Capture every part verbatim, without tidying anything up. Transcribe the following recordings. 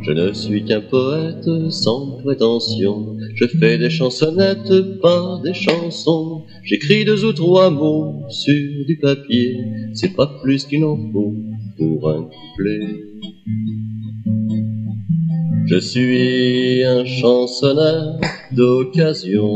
Je ne suis qu'un poète sans prétention. Je fais des chansonnettes, pas des chansons. J'écris deux ou trois mots sur du papier. C'est pas plus qu'il en faut pour un couplet. Je suis un chansonneur d'occasion.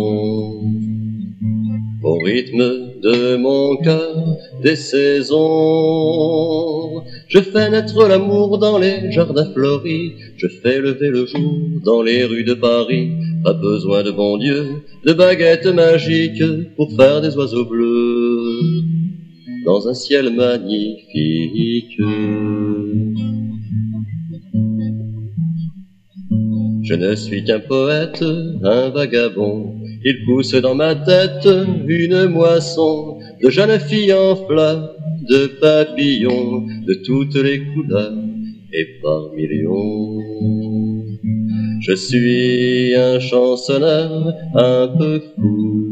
Au rythme de mon cœur des saisons, je fais naître l'amour dans les jardins fleuris, je fais lever le jour dans les rues de Paris. Pas besoin de bon Dieu, de baguettes magiques pour faire des oiseaux bleus dans un ciel magnifique. Je ne suis qu'un poète, un vagabond. Il pousse dans ma tête une moisson de jeunes filles en fleurs, de papillons, de toutes les couleurs et par millions. Je suis un chansonneur un peu fou.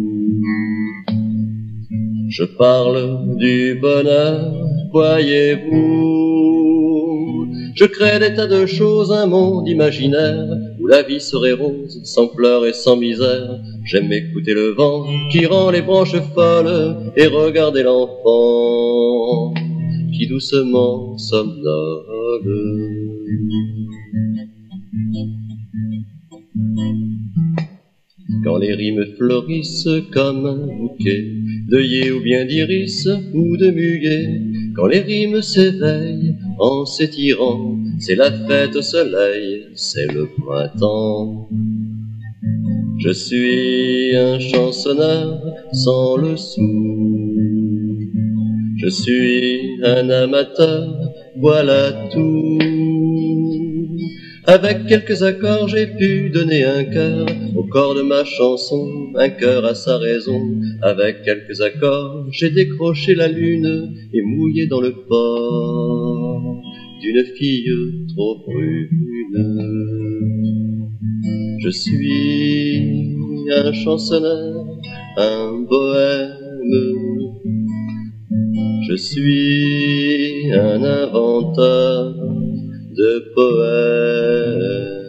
Je parle du bonheur, voyez-vous. Je crée des tas de choses, un monde imaginaire où la vie serait rose, sans pleurs et sans misère. J'aime écouter le vent qui rend les branches folles et regarder l'enfant qui doucement somnole. Quand les rimes fleurissent comme un bouquet d'œillets ou bien d'iris ou de muguet, quand les rimes s'éveillent en s'étirant, c'est la fête au soleil, c'est le printemps. Je suis un chansonneur sans le sou. Je suis un amateur, voilà tout. Avec quelques accords, j'ai pu donner un cœur au corps de ma chanson, un cœur à sa raison. Avec quelques accords, j'ai décroché la lune et mouillé dans le port d'une fille trop brune. Je suis un chansonneur, un bohème. Je suis un inventeur de poèmes.